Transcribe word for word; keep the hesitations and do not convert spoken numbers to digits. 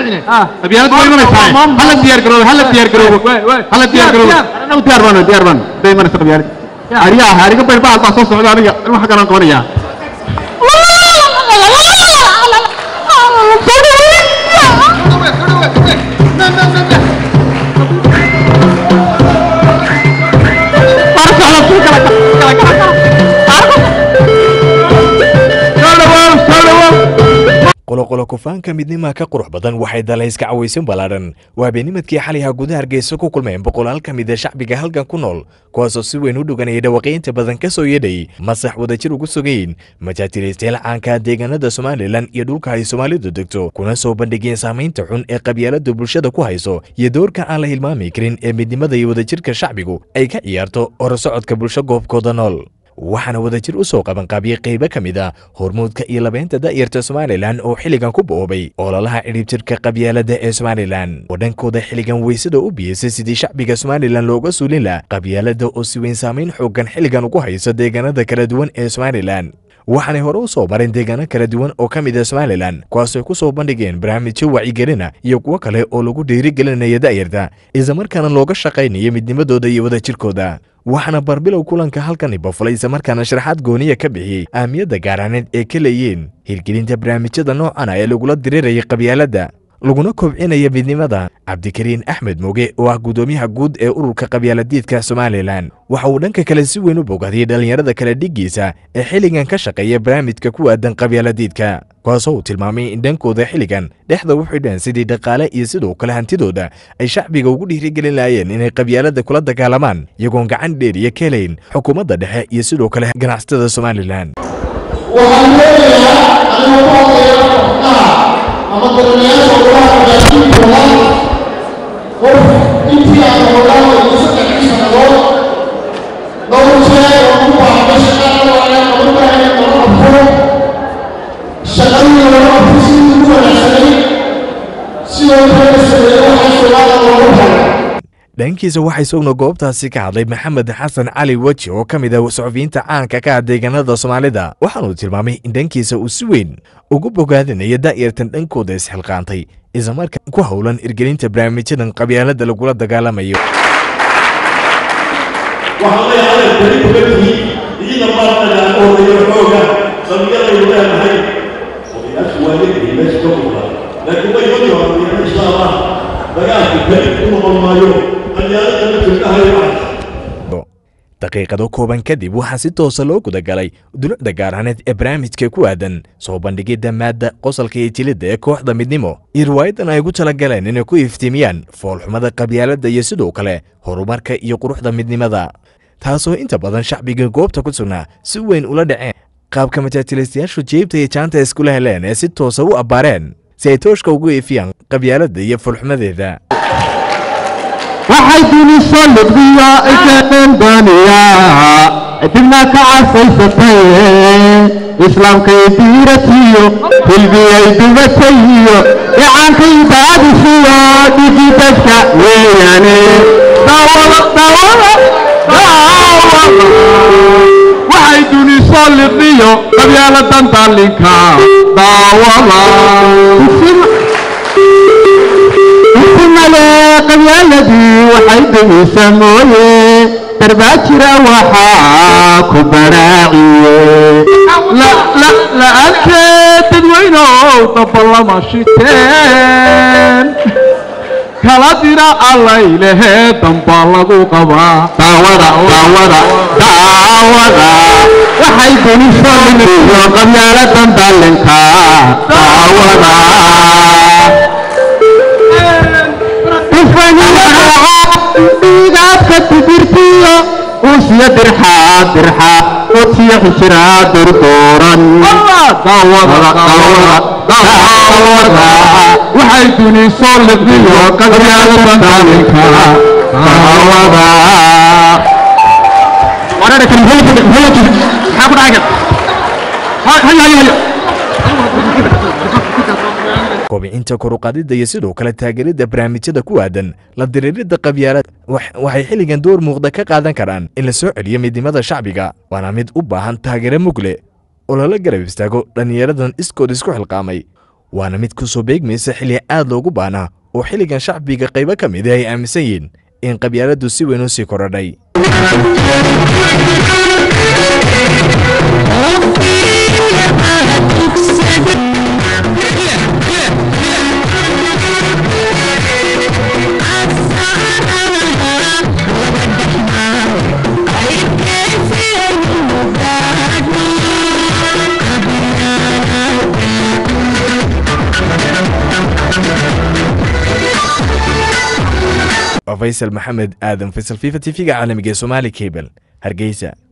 قبيلة وين ما يسمع هلا ديار قروب هلا ديار قروب هلا ديار قروب أنا ديار بنا ديار بنا دايما قبيلة أريا هاريك بير بعض تصوص على أريا ما حكنا قرية qoloqolo kufaanka midnima ka qurux badan waxay dalayska cawaysan balaaran waa beenimadkii xaliha gudaha Hargeysa ku kulmeen boqolaal ka mid ah shacbiga halkan ku nool kuwaas oo si weyn u dhuganay dhawaaqeynta badan ka soo yeedhay masax wadajir ugu sugeen majaajiraystayaal caanka deegaanada Somaliland iyo dhulka ay Soomaalidu degto kuna soo bandhigeen saameynta xun ee qabyaalada bulshada ku hayso iyo doorka aan la hilmaami karin ee midnimada iyo wadajirka shacbigu ay ka ciyaarto horusocodka bulsho goobkooda nool waxaana wadajir u soo qaban qaabiyay qayb ka mid ah hormuudka iyo labeenta daayirta Somaliland oo xiligan ku boobay ololaha ciribtirka qabyaalada ee Somaliland wadankooda xiligan weysada u biyay sidii shacbiga Somaliland looga suulin la qabyaalada oo si weyn saameyn xoogan xiligan ugu hayso deegaanada kala duwan ee Somaliland waxaanay hore u soo mareen deegaano kala duwan oo ka mid ah Somaliland kuwaas oo ku soo bandhigeen barnaamijyo wacyigelin iyo kuwa kale oo lagu dhiirigelinayo daayirta isla markaana looga shaqeynayo midnimadooda iyo wadajirkooda waxaana barbilow kulanka halkan ibafulay isla markaana sharaxaad gooniya ka bixiyay ahmiyadda gaaraaneed ee ka leeyeen hirgelinta barnaamijyada noocan ah ee lagula diriirayay qabyaalada laguna kobcinaya midnimada Cabdikariin Axmed Mooge oo ah gudoomiyaha guud ee ururka qabyaaladiidka Somaliland waxa uu dhanka kale si weyn u bogaadiyay dhalinyarada kala dhigiisa ee xiligan ka shaqeeya barnaamijka ku aadan qabyaaladiidka kuwaas oo tilmaamay in dhankooda xiligan dhexda u xidhan sidii dhaqaale iyo sidoo kale hantidooda ay shacbiga ugu dhiirigelin laayeen inay qabyaalada kula dagaalamaan iyagoo gacan dheer iyo kaleyn xukuumadda dhexe iyo sidoo kale ganacsatada Somaliland waxaan leeyahay aniga أما الدنيا والله جالين والله قف إنتي أنا والله يسوع كيس نقول لو شيء وقوة بس أنا وأنا أقول أنا أقول أقول شغلني وأنا أفسد وأنا سليم سوى سليم وأنا سليم dhankiisa waxay sugno goobtaasi ka hadlay Maxamed Xasan Cali Waji oo kamid ah suxufiyiinta caanka ka ah deegaanada Soomaalida waxaanu tilmaamay in dhankiisa uu si weyn ugu bogaadinayo daayirtan dhankooda isxilqaantay isla markaana ku howlan irgelinta barnaamijyadan qabyaalada lagula dagaalamayo waxaan leeyahay bari bogtii idina maartada oo xooga qabyaalada leedahay oo aswaalid meesha ka muuqda laakiin way yoodo insha Allah dagaalka bari kuma qalmaayo daqiiqado kooban kadib waxaa si toos ah loo guda galay dulucda gaaraaneed ee barnaamijka ku aadan soo bandhigidda maadda qosolka iyo jilidda ee kooxda midnimo iyo riwaayadan ay ugu talagaleen inay ku iftiimiyaan foolxumada qabyaalada iyo sidoo kale horumarka iyo quruxda midnimada taasoo inta badan shacbiga goobta ku sugnaa si weyn ula dhaceen qaabka majaajilistayaashu jeebta iyo jaanta iskula heleen ee si toosa u abbaareen si ay tooshka ugu ifiyaan qabyaalada iyo foolxumadeeda waxay duni soo lidbiya ikeen baniya dibna ka casaysatay islaamkay diiratiyo hilbiyay dubatayo yacankay baadishiyo dhigidadka weeyaane daawada daawada daawada waxay duni soo lidbiyo qabyaaladan daalinka daawada qabyaaladii waxay degeysa mooye darbaajira waxaa ku baraaciye la'aanteed dadweynow dabalama shiteen kala dira allay lehee damba lagu qabaa daawada daawada daawada waxay duniso lidbiyo qabyaaladan daalinka daawada dhiigaadka tibirtiyo uusya dirxaa dirxaa odsiya xishiraa durdooran daawada daawada waxay duniso lidbiyo qabyaalada daalinka daawada kobcinta koruqaadida iyo sidoo kale taageerida barnaamijyada ku aadan la diriirida qabyaalada waxay xiligan door muuqda ka qaadan karaan in la soo celiyo midnimada shacbiga waana mid u baahan taageero mugle oo lala garab istaago dhalinyaradan iskood isku xilqaamay waana mid ku soo beegmaysa xilli aad loogu baana oo xilligan shacbiga qaybo ka mid ah ay aaminsan yihiin in qabyaaladdu si weyn u sii korodhay. فيصل محمد آدم فيصل فيفا تي في عالمي سومالي كيبل هرقيسة.